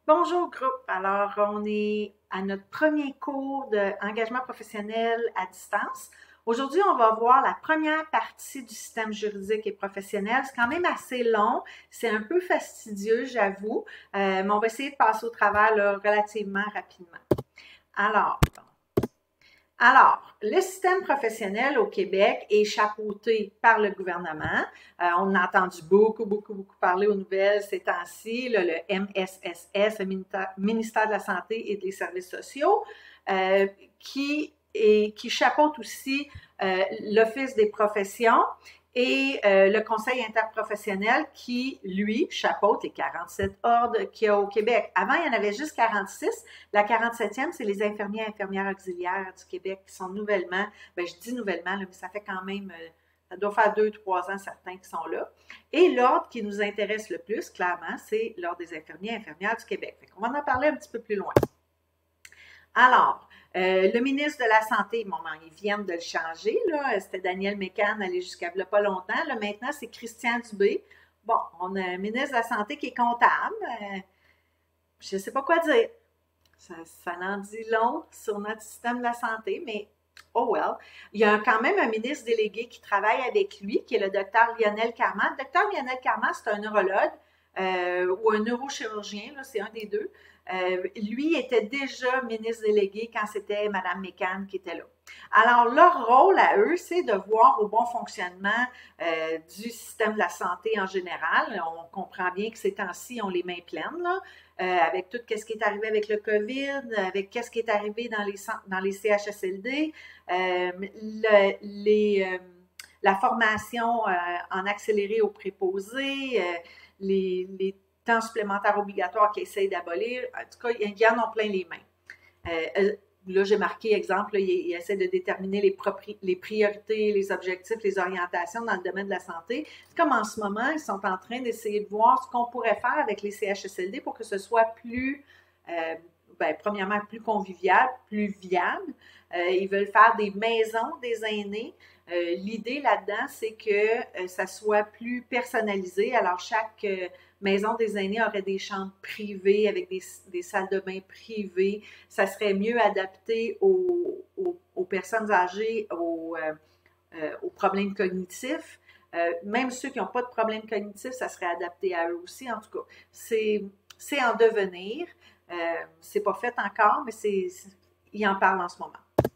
Bonjour groupe, alors on est à notre premier cours d'engagement professionnel à distance. Aujourd'hui, on va voir la première partie du système juridique et professionnel. C'est quand même assez long, c'est un peu fastidieux, j'avoue, mais on va essayer de passer au travers là, relativement rapidement. Alors, le système professionnel au Québec est chapeauté par le gouvernement. On a entendu beaucoup parler aux nouvelles ces temps-ci, le MSSS, le Ministère de la Santé et des Services sociaux, qui chapeaute aussi l'Office des professions et le Conseil interprofessionnel qui, lui, chapeaute les 47 ordres qu'il y a au Québec. Avant, il y en avait juste 46. La 47e, c'est les infirmiers et infirmières auxiliaires du Québec qui sont nouvellement, je dis nouvellement, là, mais ça fait quand même, ça doit faire 2, 3 ans certains qui sont là. Et l'ordre qui nous intéresse le plus, clairement, c'est l'ordre des infirmiers et infirmières du Québec. Fait qu'on va en parler un petit peu plus loin. Alors, le ministre de la Santé, bon, ils viennent de le changer, là. C'était Daniel Mécan, allé jusqu'à il n'y a pas longtemps. Là, maintenant, c'est Christian Dubé. Bon, on a un ministre de la Santé qui est comptable. Je ne sais pas quoi dire. Ça en dit long sur notre système de la santé, mais oh well. Il y a quand même un ministre délégué qui travaille avec lui, qui est le docteur Lionel Carman. Le docteur Lionel Carman, c'est un neurologue ou un neurochirurgien, là, c'est un des deux. Lui était déjà ministre délégué quand c'était Mme Mécan qui était là. Alors, leur rôle à eux, c'est de voir au bon fonctionnement du système de la santé en général. On comprend bien que ces temps-ci, on les mains pleines, là, avec tout ce qui est arrivé avec le COVID, avec ce qui est arrivé dans les CHSLD, la formation en accéléré aux préposés, les temps supplémentaires obligatoires qu'ils essayent d'abolir. En tout cas, il y en ont plein les mains. Là, j'ai marqué exemple, il essaie de déterminer les priorités, les objectifs, les orientations dans le domaine de la santé. Comme en ce moment, ils sont en train d'essayer de voir ce qu'on pourrait faire avec les CHSLD pour que ce soit plus, premièrement, plus convivial, plus viable. Ils veulent faire des maisons des aînés. L'idée là-dedans, c'est que ça soit plus personnalisé. Alors, chaque maison des aînés aurait des chambres privées avec des salles de bain privées. Ça serait mieux adapté aux personnes âgées, aux problèmes cognitifs. Même ceux qui n'ont pas de problèmes cognitifs, ça serait adapté à eux aussi. En tout cas, c'est en devenir. C'est pas fait encore, mais il en parle en ce moment.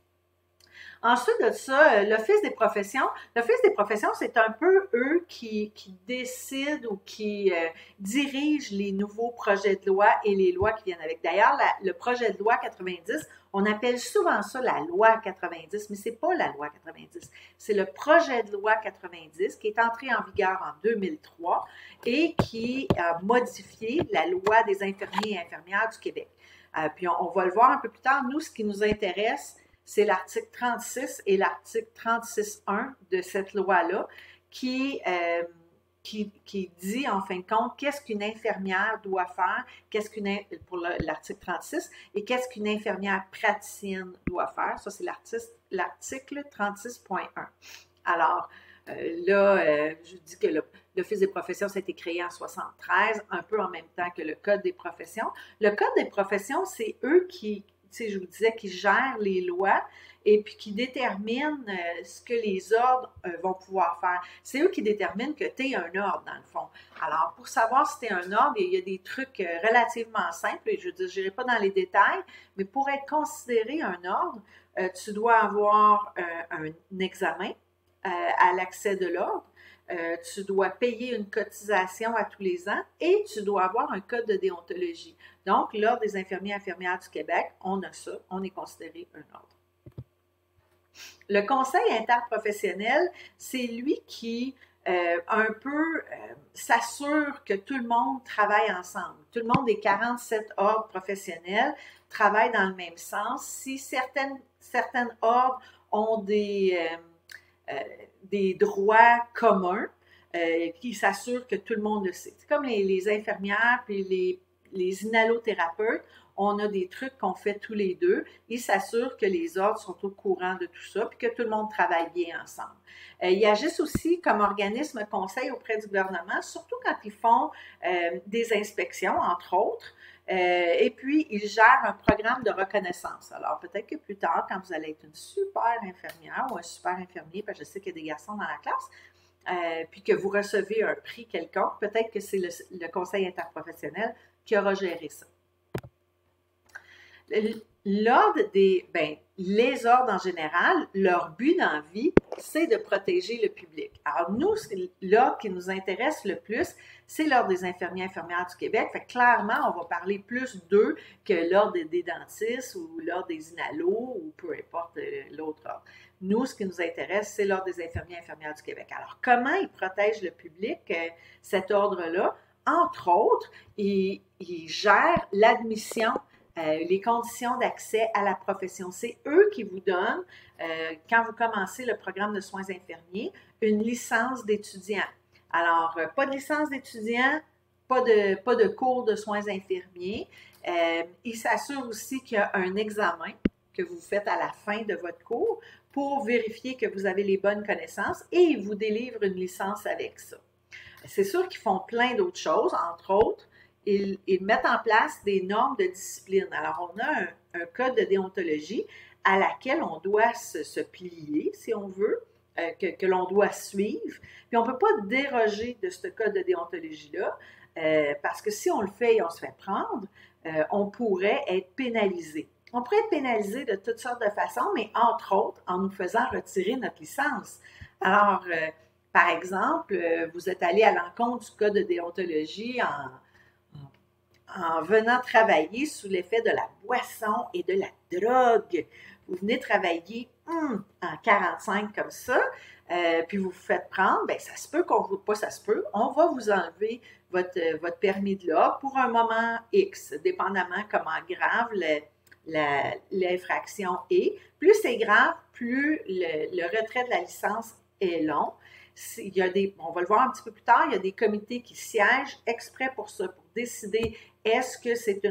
Ensuite de ça, l'Office des professions. L'Office des professions, c'est un peu eux qui décident ou qui dirigent les nouveaux projets de loi et les lois qui viennent avec. D'ailleurs, le projet de loi 90, on appelle souvent ça la loi 90, mais c'est pas la loi 90. C'est le projet de loi 90 qui est entré en vigueur en 2003 et qui a modifié la loi des infirmiers et infirmières du Québec. Puis on va le voir un peu plus tard. Nous, ce qui nous intéresse, c'est l'article 36 et l'article 36.1 de cette loi-là qui dit, en fin de compte, qu'est-ce qu'une infirmière doit faire, pour l'article 36, et qu'est-ce qu'une infirmière praticienne doit faire. Ça, c'est l'article 36.1. Alors, je dis que l'Office des professions, ça a été créé en 1973, un peu en même temps que le Code des professions. Le Code des professions, c'est eux qui, je vous disais, qui gèrent les lois et puis qui déterminent ce que les ordres vont pouvoir faire. C'est eux qui déterminent que tu es un ordre, dans le fond. Alors, pour savoir si tu es un ordre, il y a des trucs relativement simples, et je ne dirai pas dans les détails, mais pour être considéré un ordre, tu dois avoir un examen à l'accès de l'ordre. Tu dois payer une cotisation à tous les ans et tu dois avoir un code de déontologie. Donc, l'Ordre des infirmiers et infirmières du Québec, on a ça, on est considéré un ordre. Le Conseil interprofessionnel, c'est lui qui s'assure que tout le monde travaille ensemble. Tout le monde des 47 ordres professionnels travaillent dans le même sens. Si certaines ordres ont des droits communs qui s'assurent que tout le monde le sait. C'est comme les infirmières puis les inhalothérapeutes, on a des trucs qu'on fait tous les deux. Ils s'assurent que les ordres sont au courant de tout ça puis que tout le monde travaille bien ensemble. Ils agissent aussi comme organisme conseil auprès du gouvernement, surtout quand ils font des inspections, entre autres. Et puis, il gère un programme de reconnaissance. Alors, peut-être que plus tard, quand vous allez être une super infirmière ou un super infirmier, parce que je sais qu'il y a des garçons dans la classe, puis que vous recevez un prix quelconque, peut-être que c'est le conseil interprofessionnel qui aura géré ça. L'ordre les ordres en général, leur but dans la vie, c'est de protéger le public. Alors nous, l'ordre qui nous intéresse le plus, c'est l'ordre des infirmiers et infirmières du Québec. Fait que clairement, on va parler plus d'eux que l'ordre des dentistes ou l'ordre des inalos ou peu importe l'autre ordre. Nous, ce qui nous intéresse, c'est l'ordre des infirmiers et infirmières du Québec. Alors, comment ils protègent le public, cet ordre-là? Entre autres, ils gèrent l'admission, les conditions d'accès à la profession. C'est eux qui vous donnent, quand vous commencez le programme de soins infirmiers, une licence d'étudiant. Alors, pas de licence d'étudiant, pas de cours de soins infirmiers. Ils s'assurent aussi qu'il y a un examen que vous faites à la fin de votre cours pour vérifier que vous avez les bonnes connaissances et ils vous délivrent une licence avec ça. C'est sûr qu'ils font plein d'autres choses, entre autres, ils mettent en place des normes de discipline. Alors, on a un code de déontologie à laquelle on doit se plier, si on veut, que l'on doit suivre. Puis, on ne peut pas déroger de ce code de déontologie-là, parce que si on le fait et on se fait prendre, on pourrait être pénalisé. On pourrait être pénalisé de toutes sortes de façons, mais entre autres, en nous faisant retirer notre licence. Alors, par exemple, vous êtes allé à l'encontre du code de déontologie en venant travailler sous l'effet de la boisson et de la drogue. Vous venez travailler en 45 comme ça, puis vous vous faites prendre, bien, ça se peut qu'on vous... Pas ça se peut, on va vous enlever votre permis de là pour un moment X, dépendamment comment grave l'infraction est. Plus c'est grave, plus le retrait de la licence est long. Il y a on va le voir un petit peu plus tard, il y a des comités qui siègent exprès pour ça, pour décider est-ce que c'est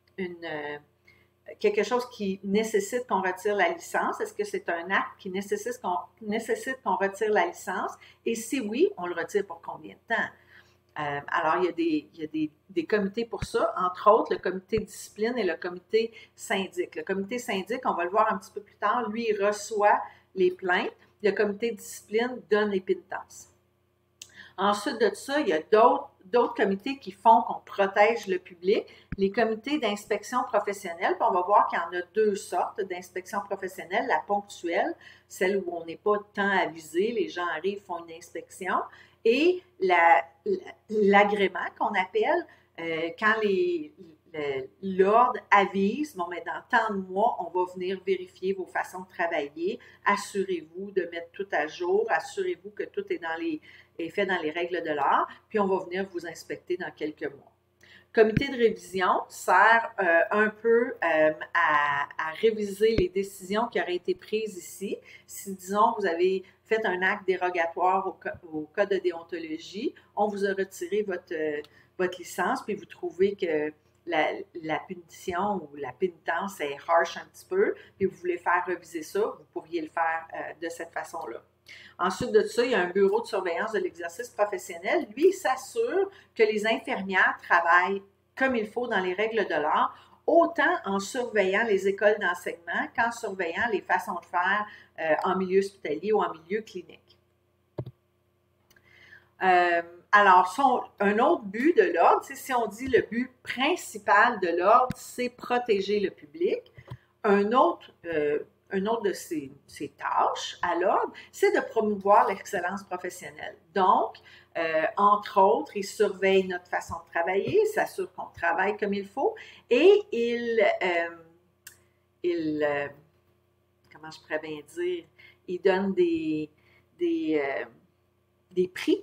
quelque chose qui nécessite qu'on retire la licence? Est-ce que c'est un acte qui nécessite qu'on retire la licence? Et si oui, on le retire pour combien de temps? Alors, il y a des comités pour ça, entre autres le comité discipline et le comité syndic. Le comité syndic, on va le voir un petit peu plus tard, lui, il reçoit les plaintes. Le comité discipline donne les pénitences. Ensuite de ça, il y a d'autres comités qui font qu'on protège le public. Les comités d'inspection professionnelle, puis on va voir qu'il y en a deux sortes d'inspection professionnelle. La ponctuelle, celle où on n'est pas tant avisé, les gens arrivent, font une inspection, et l'agrément qu'on appelle quand l'ordre avise, bon, mais dans tant de mois, on va venir vérifier vos façons de travailler, assurez-vous de mettre tout à jour, assurez-vous que tout est fait dans les règles de l'art, puis on va venir vous inspecter dans quelques mois. Comité de révision sert un peu à réviser les décisions qui auraient été prises ici. Si, disons, vous avez fait un acte dérogatoire au code de déontologie, on vous a retiré votre licence, puis vous trouvez que la punition ou la pénitence est harsh un petit peu, puis vous voulez faire reviser ça, vous pourriez le faire de cette façon-là. Ensuite de ça, il y a un bureau de surveillance de l'exercice professionnel. Lui, il s'assure que les infirmières travaillent comme il faut dans les règles de l'art, autant en surveillant les écoles d'enseignement qu'en surveillant les façons de faire en milieu hospitalier ou en milieu clinique. Alors, un autre but de l'ordre, si on dit le but principal de l'ordre, c'est protéger le public. Un autre de ses tâches à l'ordre, c'est de promouvoir l'excellence professionnelle. Donc, entre autres, il surveille notre façon de travailler, il s'assure qu'on travaille comme il faut et comment je pourrais bien dire, il donne des prix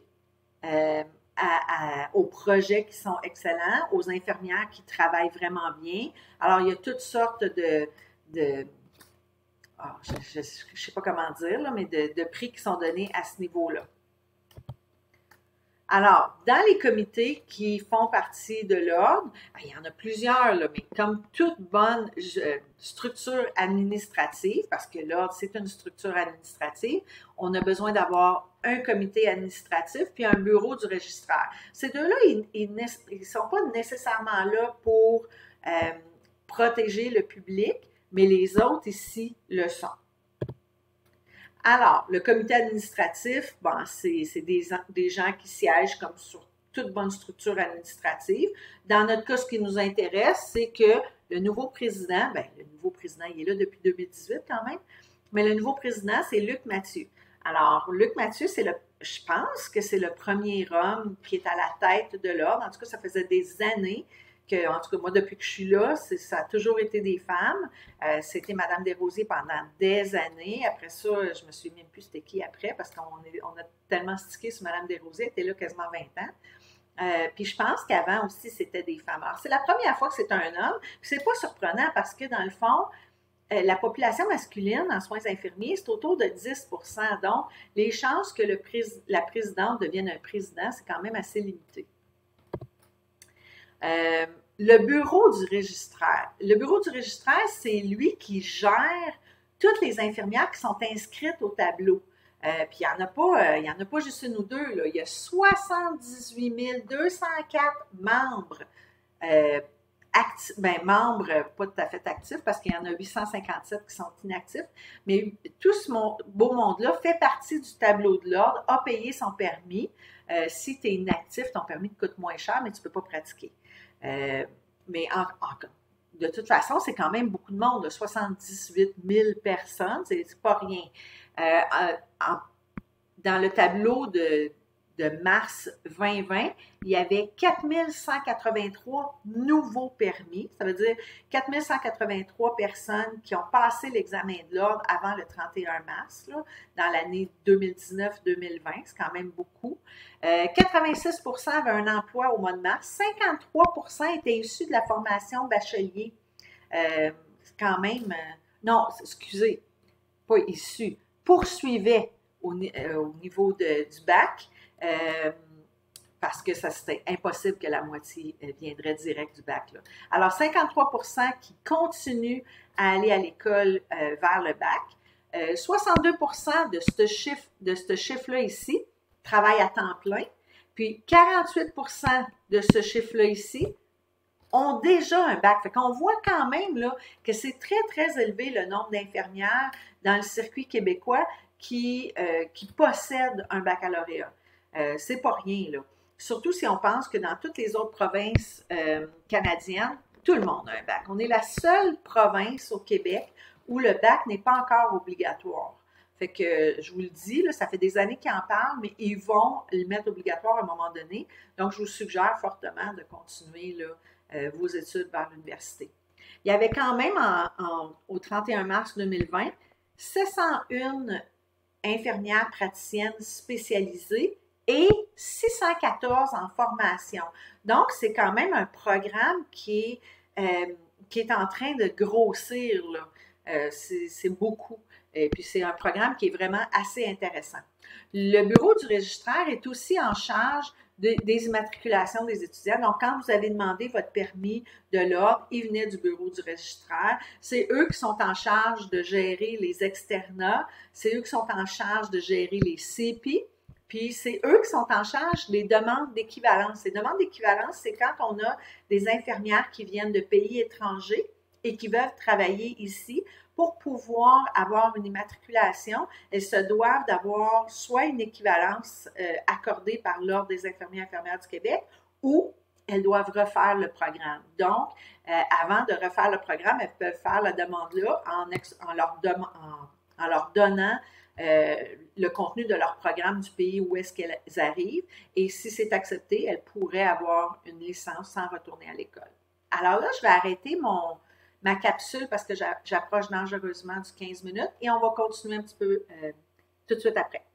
aux projets qui sont excellents, aux infirmières qui travaillent vraiment bien. Alors, il y a toutes sortes je ne sais pas comment dire, là, mais de prix qui sont donnés à ce niveau-là. Alors, dans les comités qui font partie de l'ordre, il y en a plusieurs, là, mais comme toute bonne structure administrative, parce que l'ordre, c'est une structure administrative, on a besoin d'avoir un comité administratif puis un bureau du registraire. Ces deux-là, ils ne sont pas nécessairement là pour protéger le public, mais les autres ici le sont. Alors, le comité administratif, bon, c'est des gens qui siègent comme sur toute bonne structure administrative. Dans notre cas, ce qui nous intéresse, c'est que le nouveau président, il est là depuis 2018 quand même, mais le nouveau président, c'est Luc Mathieu. Alors, Luc Mathieu, je pense que c'est le premier homme qui est à la tête de l'ordre. En tout cas, ça faisait des années en tout cas, moi, depuis que je suis là, ça a toujours été des femmes. C'était Madame Desrosiers pendant des années. Après ça, je me suis même plus c'était qui après, parce qu'on a tellement stické sur Madame Desrosiers, elle était là quasiment 20 ans. Puis je pense qu'avant aussi, c'était des femmes. Alors, c'est la première fois que c'est un homme. Puis c'est pas surprenant parce que, dans le fond, la population masculine en soins infirmiers, c'est autour de 10%. Donc, les chances que la présidente devienne un président, c'est quand même assez limité. Le bureau du registraire. Le bureau du registraire, c'est lui qui gère toutes les infirmières qui sont inscrites au tableau. Puis il n'y en a pas juste une ou deux, là. Il y a 78 204 membres membres pas tout à fait actifs parce qu'il y en a 857 qui sont inactifs, mais tout ce beau monde-là fait partie du tableau de l'ordre, a payé son permis. Si tu es inactif, ton permis te coûte moins cher, mais tu ne peux pas pratiquer. Mais de toute façon, c'est quand même beaucoup de monde, 78 000 personnes, c'est pas rien. Dans le tableau de mars 2020, il y avait 4183 nouveaux permis. Ça veut dire 4183 personnes qui ont passé l'examen de l'ordre avant le 31 mars, là, dans l'année 2019-2020. C'est quand même beaucoup. 86% avaient un emploi au mois de mars. 53% étaient issus de la formation bachelier. C'est quand même... non, excusez, pas issus. Poursuivaient au niveau du bac. Parce que ça c'était impossible que la moitié viendrait direct du bac. Là. Alors, 53% qui continuent à aller à l'école vers le bac. 62% de ce chiffre-là ici travaillent à temps plein. Puis, 48% de ce chiffre-là ici ont déjà un bac. Fait qu'on voit quand même là, que c'est très, très élevé le nombre d'infirmières dans le circuit québécois qui possèdent un baccalauréat. C'est pas rien, là. Surtout si on pense que dans toutes les autres provinces canadiennes, tout le monde a un bac. On est la seule province au Québec où le bac n'est pas encore obligatoire. Fait que, je vous le dis, là, ça fait des années qu'ils en parlent, mais ils vont le mettre obligatoire à un moment donné. Donc, je vous suggère fortement de continuer là, vos études vers l'université. Il y avait quand même, au 31 mars 2020, 701 infirmières praticiennes spécialisées et 614 en formation. Donc, c'est quand même un programme qui est en train de grossir, là. C'est beaucoup. Et puis, c'est un programme qui est vraiment assez intéressant. Le bureau du registraire est aussi en charge des immatriculations des étudiants. Donc, quand vous avez demandé votre permis de l'ordre, il venait du bureau du registraire. C'est eux qui sont en charge de gérer les externats. C'est eux qui sont en charge de gérer les CEPI. Puis, c'est eux qui sont en charge des demandes d'équivalence. Les demandes d'équivalence, c'est quand on a des infirmières qui viennent de pays étrangers et qui veulent travailler ici. Pour pouvoir avoir une immatriculation, elles se doivent d'avoir soit une équivalence accordée par l'Ordre des infirmiers et infirmières du Québec ou elles doivent refaire le programme. Donc, avant de refaire le programme, elles peuvent faire la demande-là en leur donnant le contenu de leur programme du pays où est-ce qu'elles arrivent. Et si c'est accepté, elles pourraient avoir une licence sans retourner à l'école. Alors là, je vais arrêter ma capsule parce que j'approche dangereusement du 15 minutes et on va continuer un petit peu tout de suite après.